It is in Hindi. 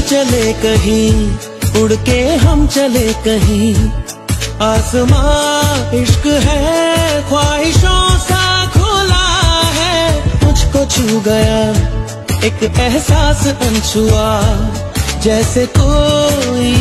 चले कहीं, उड़ के हम चले कहीं। आसमां इश्क है, ख्वाहिशों सा खुला है। मुझको छू गया एक एहसास अनछुआ, जैसे कोई